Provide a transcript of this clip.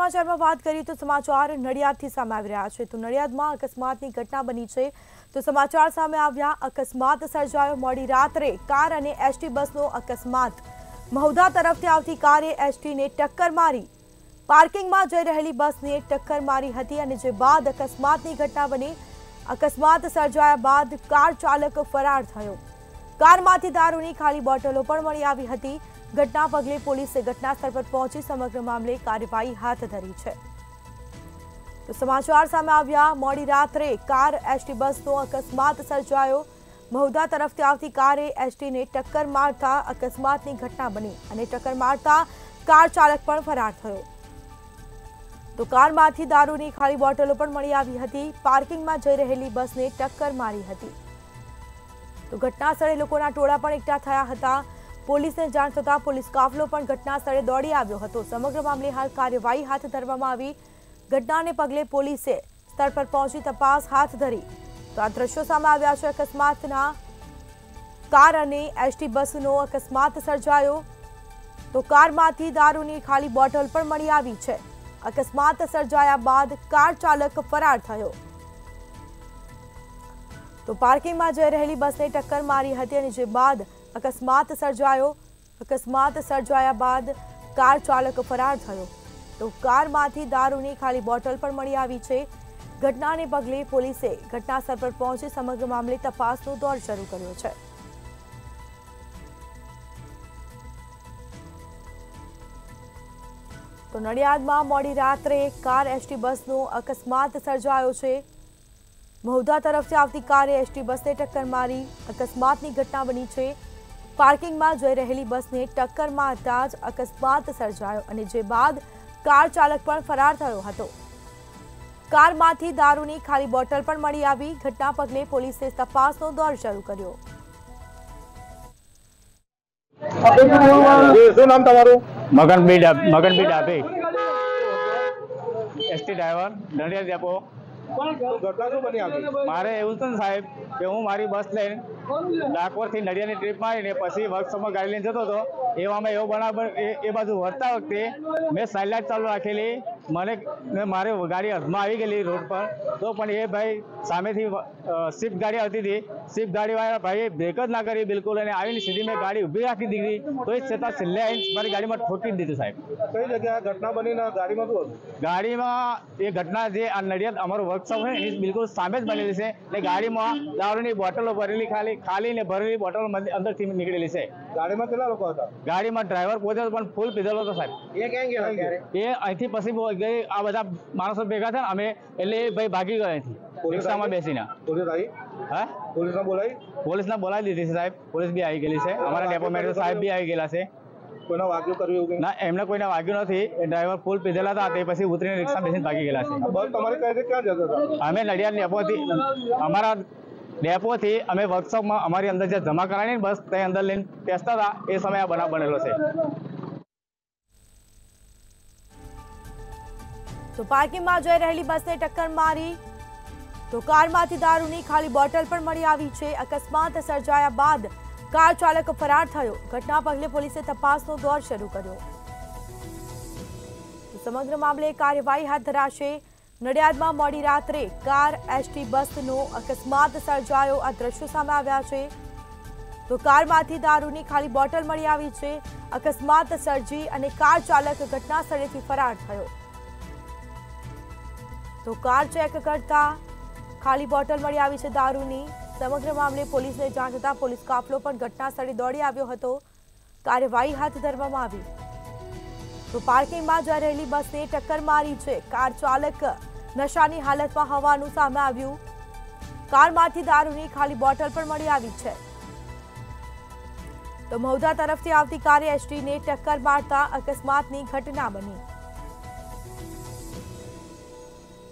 સમાચારમાં વાત કરીએ તો સમાચાર નડિયાદથી સામે આવી રહ્યા છે। તો નડિયાદમાં અકસ્માતની ઘટના બની છે। તો સમાચાર સામે આવ્યા, અકસ્માત સર્જાયો મોડી રાત્રે। કાર અને એસટી બસનો અકસ્માત। મહુધા તરફથી આવતી કારે એસટીને ટક્કર મારી। પાર્કિંગમાં જઈ રહેલી બસને ટક્કર મારી હતી અને જે બાદ અકસ્માતની ઘટના બની। અકસ્માત સર્જાયા બાદ કાર ચાલક ફરાર થયો। કારમાંથી દારૂની ખાલી બોટલો પણ મળી આવી હતી। ઘટના પગલે પોલીસે ઘટના સ્થળ પર પહોંચી સમગ્ર મામલે કાર્યવાહી હાથ ધરી છે। તો સમાચાર સામે આવ્યા, મોડી રાત્રે કાર એસટી બસનો અકસ્માત સર્જાયો। મહુધા તરફથી આવતી કારે એસટીને ટક્કર મારતા અકસ્માતની ઘટના બની અને ટક્કર મારતા કાર ચાલક પણ ફરાર થયો। તો કારમાંથી દારૂની ખાલી બોટલો પણ મળી આવી હતી। પાર્કિંગમાં જઈ રહેલી બસને ટક્કર મારી હતી। તો ઘટના સ્થળે લોકોના ટોળા પણ એકઠા થયા હતા। પોલીસને જાણ થતાં પોલીસ કાફલો પણ ઘટના સ્થળે દોડી આવ્યો હતો। સમગ્ર મામલે હાલ કાર્યવાહી હાથ ધરવામાં આવી। ઘટનાને પગલે પોલીસે સ્થળ પર પહોંચી તપાસ હાથ ધરી। તો આ દ્રશ્યો સામે આવ્યા છે અકસ્માતના। કાર અને એસટી બસનો અકસ્માત સર્જાયો। તો કારમાંથી દારૂની ખાલી બોટલ પણ મળી આવી છે। અકસ્માત સર્જાયા બાદ કાર ચાલક ફરાર થયો। તો પાર્કિંગમાં જઈ રહેલી બસને ટક્કર મારી હતી અને જે બાદ અકસ્માત સર્જાયો। અકસ્માત સર્જાયા બાદ કાર ચાલક ફરાર થયો। તો કારમાંથી દારૂની ખાલી બોટલ પણ મળી આવી છે। ઘટનાને પગલે પોલીસે ઘટના સ્થળ પર પહોંચી સમગ્ર મામલે તપાસનો દોર શરૂ કર્યો છે। તો નડિયાદમાં મોડી રાત્રે કાર એસટી બસનો અકસ્માત સર્જાયો છે। મહુધા તરફથી આવતી કારે એસટી બસને ટક્કર મારી। અકસ્માતની ઘટના બની છે। પાર્કિંગમાં જઈ રહેલી બસને ટક્કર મારતા જ અકસ્માત સર્જાયો અને જે બાદ કાર ચાલક પણ ફરાર થયો હતો। કારમાંથી દારૂની ખાલી બોટલ પણ મળી આવી। ઘટના પગલે પોલીસે તપાસનો દોર શરૂ કર્યો। શું નામ તમારું? Maganbhai Dabhi, ST driver, Nadiad depot. ઘટના શું બની આવી? મારે એવું છે ને સાહેબ કે હું મારી બસ લઈને ડાકોરથી નડિયાદની ટ્રીપ મારીને પછી વર્કશોપમાં ગાડી લઈને જતો હતો। એવામાં એવો બનાવ એ બાજુ વળતા વખતે મેં સાઇડ ચાલુ રાખેલી। મારે ગાડી અર્ધમાં આવી ગયેલી રોડ પર। તો પણ એ ભાઈ સામેથી સ્વિફ્ટ ગાડી આવતી હતી। સ્વિફ્ટ ગાડીવાળા ભાઈએ બ્રેક જ ના કરી બિલકુલ, અને આવીને સીધી મેં ગાડી ઊભી રાખી દીધી। તો એ છતાં છેલ્લે આવીને મારી ગાડીમાં ઠોકી દીધું સાહેબ। કઈ જગ્યાએ ઘટના બની ને ગાડીમાં શું હતું? ગાડીમાં એ ઘટના જે આ નડિયાદ અમારું વર્કશોપ છે એની બિલકુલ સામે જ બનેલી છે। એટલે ગાડીમાં દારૂની બોટલો ભરેલી ખાલી ને ભરેલી બોટલો અંદરથી નીકળેલી છે। ગાડીમાં કેટલા લોકો હતા? ગાડીમાં ડ્રાઈવર પોતે પણ ફૂલ પીધેલો હતો સાહેબ। એ ક્યાં ગયા ત્યારે? એ અહીંથી પછી આ બધા માણસો ભેગા થયા અમે, એટલે એ ભાઈ ભાગી ગયા અહીંથી રિક્ષામાં બેસીને। પોલીસ આવી? હા, પોલીસને બોલાવી? પોલીસને બોલાવી દીધી છે સાહેબ। પોલીસ બી આવી ગયેલી છે, અમારા ડેપો મેનેજર સાહેબ બી આવી ગયેલા છે। કોઈને વાગ્યું કર્યું એવું? ના, એમને કોઈને વાગ્યું નથી। એ ડ્રાઈવર ફૂલ પીધેલા હતા, તે પછી ઉતરીને રિક્ષા બેસીને ભાગી ગયેલા છે। બસ તમારી કઈ રીતે ક્યાં જતા હતા? અમે નડિયાદ ડેપોથી અમારા ડેપોથી અમે વર્કશોપમાં અમારી અંદર જે જમા કરાવી બસ તે અંદર લઈને બેસતા હતા, એ સમયે આ બનાવ બનેલો છે। તો પાર્કિંગમાં જઈ રહેલી બસને ટક્કર મારી। તો કારમાંથી દારૂની ખાલી બોટલ પણ મળી આવી છે। અકસ્માત સર્જાયા બાદ કાર ચાલક ફરાર થયો। ઘટના પગલે પોલીસે તપાસનો દોર શરૂ કર્યો। સમગ્ર મામલે કાર્યવાહી હાથ ધરાશે। નડિયાદમાં મોડી રાત્રે કાર એસટી બસનો અકસ્માત સર્જાયો। આ દ્રશ્યો સામે આવ્યા છે। તો કારમાંથી દારૂની ખાલી બોટલ મળી આવી છે। અકસ્માત સર્જી અને કાર ચાલક ઘટના સ્થળેથી ફરાર થયો। તો કાર ચેક કરતા ખાલી બોટલ મળી આવી છે દારૂની। સમગ્ર મામલે પોલીસને જાણ થતાં પોલીસ કાફલો પણ ઘટના સ્થળે દોડી આવ્યો હતો। કાર્યવાહી હાથ ધરવામાં આવી। તો પાર્કિંગમાં જઈ રહેલી બસને ટક્કર મારી છે। કાર ચાલક નશાની હાલતમાં હોવાનું સામે આવ્યું। કારમાંથી દારૂની ખાલી બોટલ પણ મળી આવી છે। તો મહુધા તરફથી આવતી કારે એસટીને ટક્કર મારતા અકસ્માતની ઘટના બની।